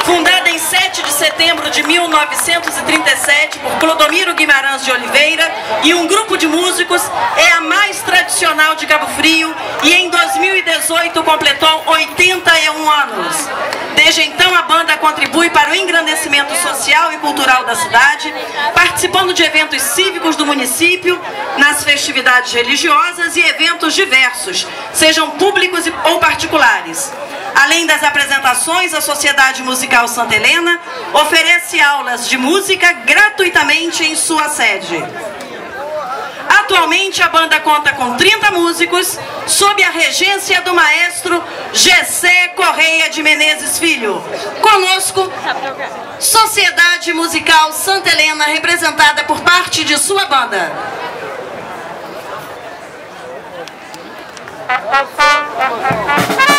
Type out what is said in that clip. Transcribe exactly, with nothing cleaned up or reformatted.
Fundada em sete de setembro de mil novecentos e trinta e sete por Clodomiro Guimarães de Oliveira e um grupo de músicos, é a mais tradicional de Cabo Frio e em dois mil e dezoito completou oitenta e um anos. Desde então a banda contribui para o engrandecimento social e cultural da cidade, participando de eventos cívicos do município, nas festividades religiosas e eventos diversos, sejam públicos ou particulares. Além das apresentações, a Sociedade Musical Santa Helena oferece aulas de música gratuitamente em sua sede. Atualmente a banda conta com trinta músicos, sob a regência do maestro Gessé Correia de Menezes Filho. Conosco, Sociedade Musical Santa Helena, representada por parte de sua banda.